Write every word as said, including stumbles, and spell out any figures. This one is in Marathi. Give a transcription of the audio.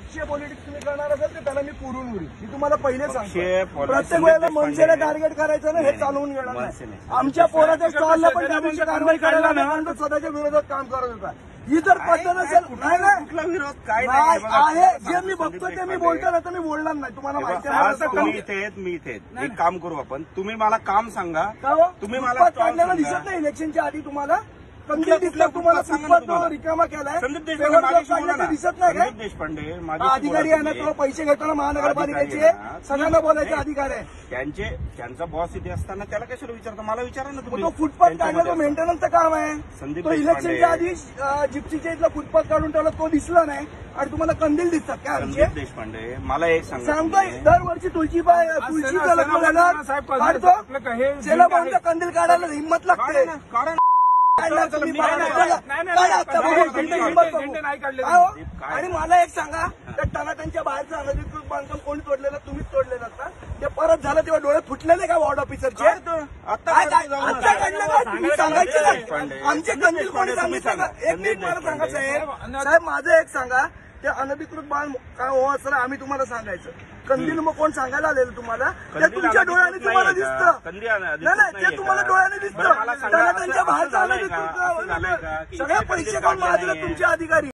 पक्षीय पॉलिटिक्स तुम्ही करणार असाल तर त्याला मी पुरून उरी मी तुम्हाला पहिले सांगतो. पक्षीय प्रत्येक वेळेला मनसेला टार्गेट करायचं ना हे चालवून घेणार नाही. आमच्या पोराच्या स्टॉलला पण त्या दिवशी कारवाई करायला नाही, तो स्वतःच्या विरोधात काम करत होता. ही जर पद्धत असेल नाही नाही कुठला विरोध काय नाही आहे जे मी बघतोय ते मी बोलतो ना तर मी बोलणार नाही. तुम्हाला माहिती आज तुम्ही आहे इथे आहेत मी इथे आहेत. एक काम करू आपण, तुम्ही मला काम सांगा. का हो? तुम्ही मला फुटपाथ stall काढलेला सांगा. दिसत नाही इलेक्शनच्या आधी तुम्हाला कंदील दिसला तुम्हाला सांगा ना फुटपाथ तुम्हाला. रिकामा केलाय संदीप पेवर देशपांडे ब्लॉक माझ्याशी बोला काढला ना. ते दिसत नाही काय? संदीप देशपांडे हा माझ्याशी अधिकारी बोला आहे ना तुम्ही. तो पैसे घेताना महानगरपालिकेचे अधिकारी आहे ना. सगळ्यांना बोलायचे नाही. अधिकार आहे. त्यांचे त्यांचा बॉस इथे असताना त्याला कशाला विचारता? मला विचारा ना मग तुम्ही. तो फुटपाथ काढला तो त्यांच्यामध्ये मेंटेनन्सचं काम आहे. संदीप तो देशपांडे. इलेक्शनच्या आधी अं, जिप्सीच्या इथला फुटपाथ काढून ठेवला तो दिसला नाही आणि तुम्हाला कंदील दिसतात काय आमचे? संदीप देशपांडे मला एक सांगा सांगतोय तुम्ही. दरवर्षी तुळशी बाय तुळशीचा लग्न झालं काढतो सेला भाऊंचा कंदील काढायला हिंमत लागते. काढा ना, काढा ना. काढला तुम्ही काढा. काढा आता बघू, तुमची हिंमत बघू. काय हो? आणि मला एक सांगा त्या टनाट्यांच्या बाहेरचं अनधिकृत बांधकाम कोणी तोडलेलं? तुम्हीच तोडलेलं ना? ते परत झालं तेव्हा डोळे फुटलेले का वॉर्ड ऑफिसरचे? काढतो. आता काय काय? जाऊ आता नका. काढलं का? तुम्ही सांगायचे देशपांडे. ना आमचे कंदील कोणी सांगितलं का? एक मिनिट मला सांगा साहेब. साहेब माझं एक सांगा ते अनधिकृत बांध काय हो असं आम्ही तुम्हाला सांगायचं. कंदील मग कोण सांगायला आलेलं तुम्हाला? ते कंदील तुमच्या डोळ्याने अनधिकृत तुम्हाला नाहीये का? दिसतं. कंदील नाही अनधिकृत नाही ते नाहीये तुम्हाला का? डोळ्याने बरं, दिसतं. मला सांगा, त्याला असं- त्यांच्या असं बाहेरचं झालंय का? अनधिकृत असं झालंय का? की सगळे इथे पैसे कंदील कोण काढले माजले नाहीये? तुमचे अधिकारी?